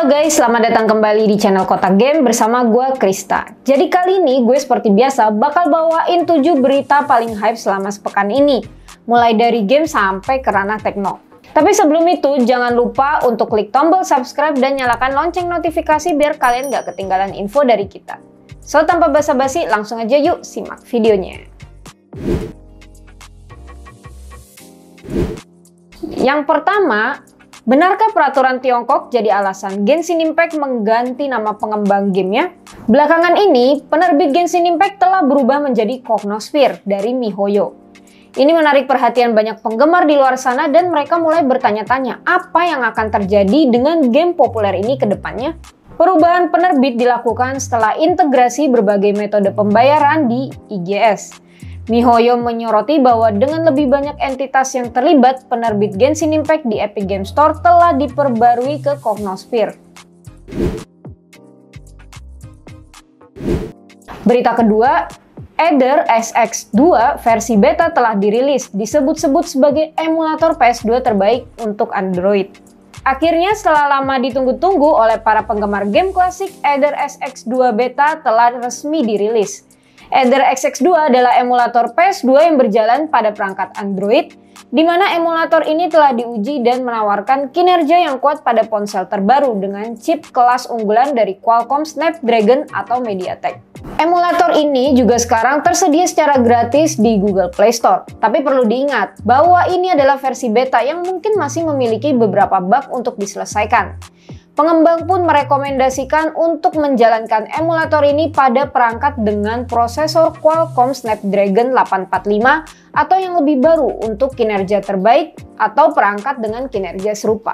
Halo guys, selamat datang kembali di channel Kotak Game bersama gue Krista. Jadi kali ini gue seperti biasa bakal bawain 7 berita paling hype selama sepekan ini. Mulai dari game sampai ke ranah tekno. Tapi sebelum itu jangan lupa untuk klik tombol subscribe dan nyalakan lonceng notifikasi biar kalian gak ketinggalan info dari kita. So tanpa basa-basi langsung aja yuk simak videonya. Yang pertama, benarkah peraturan Tiongkok jadi alasan Genshin Impact mengganti nama pengembang gamenya? Belakangan ini, penerbit Genshin Impact telah berubah menjadi Cognosphere dari miHoYo. Ini menarik perhatian banyak penggemar di luar sana dan mereka mulai bertanya-tanya apa yang akan terjadi dengan game populer ini ke depannya. Perubahan penerbit dilakukan setelah integrasi berbagai metode pembayaran di IGS. miHoYo menyoroti bahwa dengan lebih banyak entitas yang terlibat, penerbit Genshin Impact di Epic Games Store telah diperbarui ke Cognosphere. Berita kedua, Eder SX2 versi beta telah dirilis, disebut-sebut sebagai emulator PS2 terbaik untuk Android. Akhirnya setelah lama ditunggu-tunggu oleh para penggemar game klasik, Eder SX2 beta telah resmi dirilis. Eder SX2 adalah emulator PS2 yang berjalan pada perangkat Android, di mana emulator ini telah diuji dan menawarkan kinerja yang kuat pada ponsel terbaru dengan chip kelas unggulan dari Qualcomm Snapdragon atau MediaTek. Emulator ini juga sekarang tersedia secara gratis di Google Play Store. Tapi perlu diingat bahwa ini adalah versi beta yang mungkin masih memiliki beberapa bug untuk diselesaikan. Pengembang pun merekomendasikan untuk menjalankan emulator ini pada perangkat dengan prosesor Qualcomm Snapdragon 845 atau yang lebih baru untuk kinerja terbaik atau perangkat dengan kinerja serupa.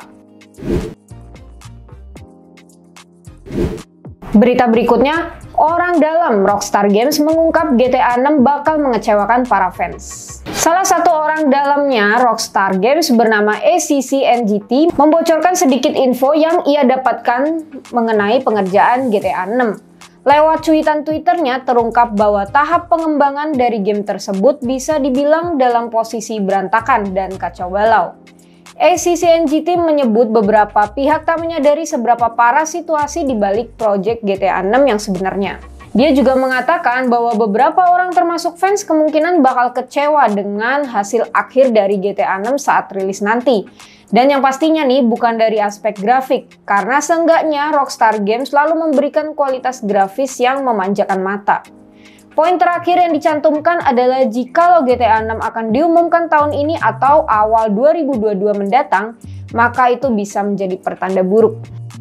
Berita berikutnya, orang dalam Rockstar Games mengungkap GTA 6 bakal mengecewakan para fans. Salah satu orang dalamnya, Rockstar Games bernama ACC NGT, membocorkan sedikit info yang ia dapatkan mengenai pengerjaan GTA 6. Lewat cuitan Twitternya terungkap bahwa tahap pengembangan dari game tersebut bisa dibilang dalam posisi berantakan dan kacau balau. ACC NGT menyebut beberapa pihak tak menyadari seberapa parah situasi di balik proyek GTA 6 yang sebenarnya. Dia juga mengatakan bahwa beberapa orang termasuk fans kemungkinan bakal kecewa dengan hasil akhir dari GTA 6 saat rilis nanti. Dan yang pastinya nih bukan dari aspek grafik, karena seenggaknya Rockstar Games selalu memberikan kualitas grafis yang memanjakan mata. Poin terakhir yang dicantumkan adalah jikalau GTA 6 akan diumumkan tahun ini atau awal 2022 mendatang, maka itu bisa menjadi pertanda buruk.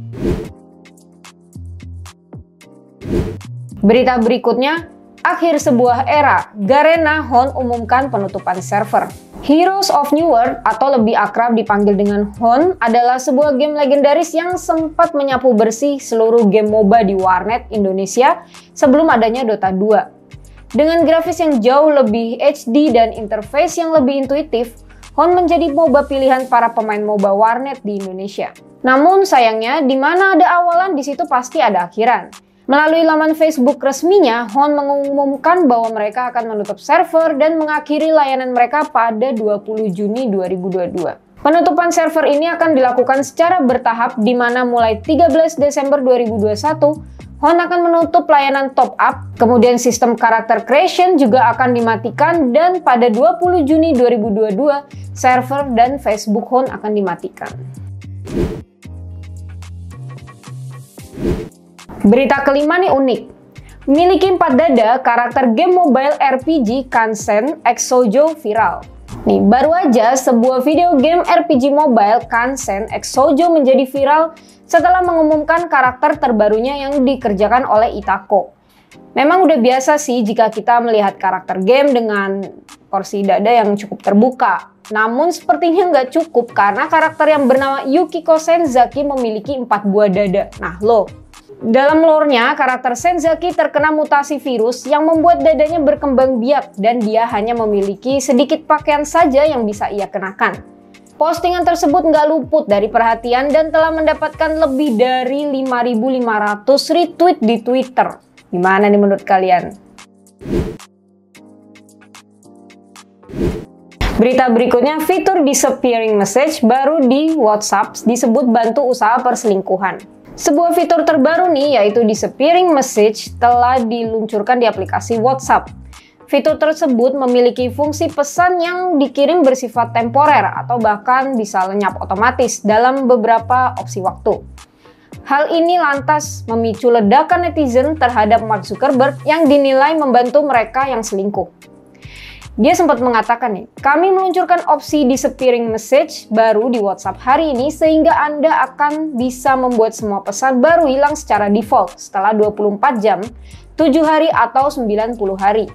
Berita berikutnya, akhir sebuah era, Garena Hon umumkan penutupan server. Heroes of New World atau lebih akrab dipanggil dengan Hon adalah sebuah game legendaris yang sempat menyapu bersih seluruh game MOBA di warnet Indonesia sebelum adanya Dota 2. Dengan grafis yang jauh lebih HD dan interface yang lebih intuitif, Hon menjadi MOBA pilihan para pemain MOBA warnet di Indonesia. Namun sayangnya, di mana ada awalan di situ pasti ada akhiran. Melalui laman Facebook resminya, Hon mengumumkan bahwa mereka akan menutup server dan mengakhiri layanan mereka pada 20 Juni 2022. Penutupan server ini akan dilakukan secara bertahap di mana mulai 13 Desember 2021, Hon akan menutup layanan top up, kemudian sistem karakter creation juga akan dimatikan dan pada 20 Juni 2022, server dan Facebook Hon akan dimatikan. Berita kelima nih unik. Memiliki 4 dada, karakter game mobile RPG Kansen X Shoujo viral. Nih, baru aja sebuah video game RPG mobile Kansen X Shoujo menjadi viral setelah mengumumkan karakter terbarunya yang dikerjakan oleh Itako. Memang udah biasa sih jika kita melihat karakter game dengan porsi dada yang cukup terbuka. Namun sepertinya nggak cukup karena karakter yang bernama Yukiko Senzaki memiliki 4 buah dada. Nah loh. Dalam lore-nya, karakter Senzaki terkena mutasi virus yang membuat dadanya berkembang biak dan dia hanya memiliki sedikit pakaian saja yang bisa ia kenakan. Postingan tersebut nggak luput dari perhatian dan telah mendapatkan lebih dari 5.500 retweet di Twitter. Gimana nih menurut kalian? Berita berikutnya, fitur disappearing message baru di WhatsApp disebut bantu usaha perselingkuhan. Sebuah fitur terbaru nih, yaitu Disappearing Message, telah diluncurkan di aplikasi WhatsApp. Fitur tersebut memiliki fungsi pesan yang dikirim bersifat temporer atau bahkan bisa lenyap otomatis dalam beberapa opsi waktu. Hal ini lantas memicu ledakan netizen terhadap Mark Zuckerberg yang dinilai membantu mereka yang selingkuh. Dia sempat mengatakan nih, kami meluncurkan opsi Disappearing Message baru di WhatsApp hari ini sehingga Anda akan bisa membuat semua pesan baru hilang secara default setelah 24 jam, 7 hari atau 90 hari.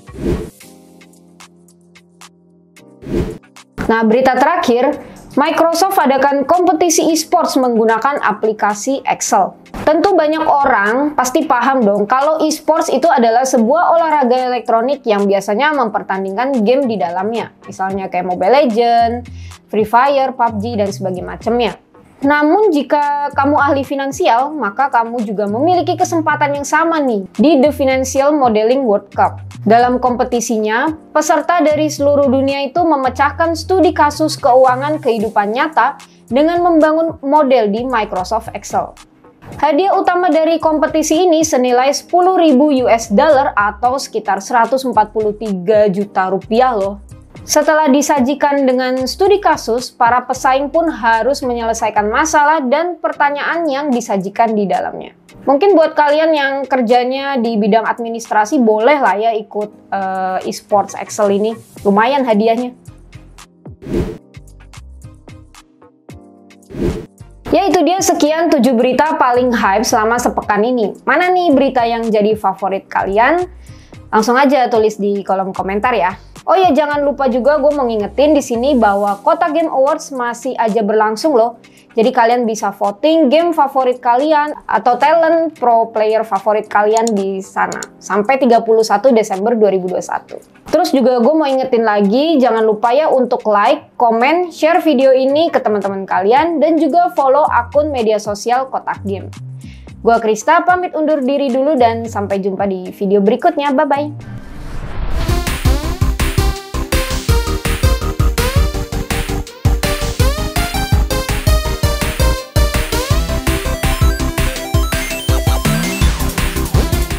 Nah, berita terakhir, Microsoft adakan kompetisi e-sports menggunakan aplikasi Excel. Tentu banyak orang pasti paham dong kalau e-sports itu adalah sebuah olahraga elektronik yang biasanya mempertandingkan game di dalamnya. Misalnya kayak Mobile Legends, Free Fire, PUBG, dan sebagainya macamnya. Namun jika kamu ahli finansial, maka kamu juga memiliki kesempatan yang sama nih di The Financial Modeling World Cup. Dalam kompetisinya, peserta dari seluruh dunia itu memecahkan studi kasus keuangan kehidupan nyata dengan membangun model di Microsoft Excel. Hadiah utama dari kompetisi ini senilai 10.000 US dollar atau sekitar 143 juta rupiah loh. Setelah disajikan dengan studi kasus, para pesaing pun harus menyelesaikan masalah dan pertanyaan yang disajikan di dalamnya. Mungkin buat kalian yang kerjanya di bidang administrasi, boleh lah ya ikut e-sports Excel ini. Lumayan hadiahnya. Ya itu dia sekian 7 berita paling hype selama sepekan ini. Mana nih berita yang jadi favorit kalian? Langsung aja tulis di kolom komentar ya. Oh ya, jangan lupa juga gue mau ngingetin di sini bahwa Kotak Game Awards masih aja berlangsung loh. Jadi kalian bisa voting game favorit kalian atau talent pro player favorit kalian di sana sampai 31 Desember 2021. Terus juga gue mau ingetin lagi, jangan lupa ya untuk like, komen, share video ini ke teman-teman kalian dan juga follow akun media sosial Kotak Game. Gue Krista pamit undur diri dulu dan sampai jumpa di video berikutnya. Bye-bye.